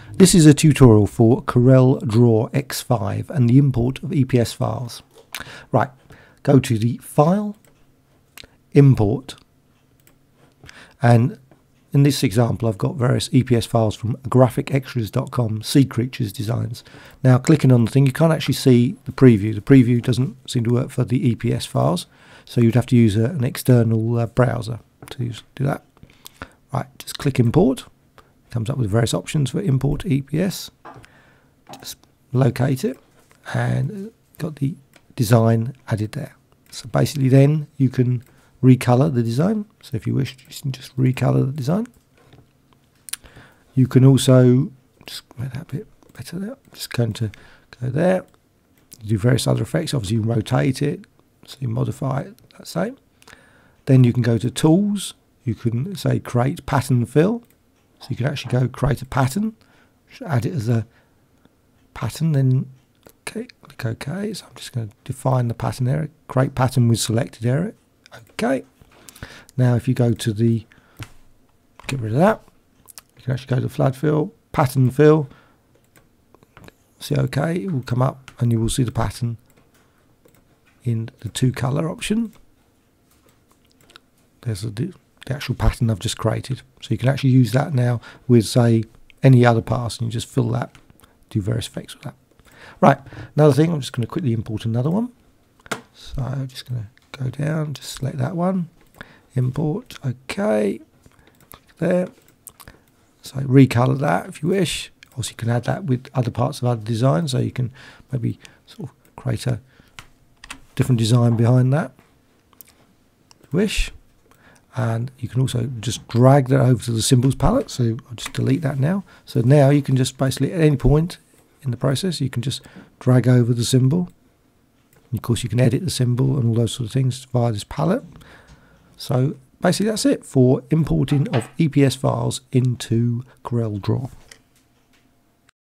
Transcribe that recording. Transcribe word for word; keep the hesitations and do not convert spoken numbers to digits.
This is a tutorial for CorelDRAW X five and the import of E P S files. Right, go to the File, Import, and in this example I've got various E P S files from graphic extras dot com, Sea Creatures Designs. Now clicking on the thing, you can't actually see the preview. The preview doesn't seem to work for the E P S files, so you'd have to use a, an external uh, browser to use, do that. Right, just click Import. Comes up with various options for import E P S. Just locate it and got the design added there. So basically then you can recolor the design. So if you wish, you can just recolor the design. You can also just make that a bit better there. Just going to go there. You do various other effects. Obviously you rotate it, so you modify it that same. Then you can go to Tools. You can say create pattern fill. So you can actually go create a pattern, add it as a pattern, then okay, click OK. So I'm just going to define the pattern area, create pattern with selected area. OK. Now if you go to the, get rid of that, you can actually go to flood fill, pattern fill, see OK, it will come up and you will see the pattern in the two colour option. There's a the actual pattern I've just created, so you can actually use that now with say any other pass and you just fill that, do various effects with that. Right, another thing, I'm just going to quickly import another one, so I'm just going to go down, just select that one, import, OK, click there, so recolor that if you wish. Also you can add that with other parts of other design, so you can maybe sort of create a different design behind that if you wish. And you can also just drag that over to the symbols palette, so I'll just delete that now. So now you can just basically at any point in the process you can just drag over the symbol, and of course you can edit the symbol and all those sort of things via this palette. So basically that's it for importing of E P S files into CorelDRAW.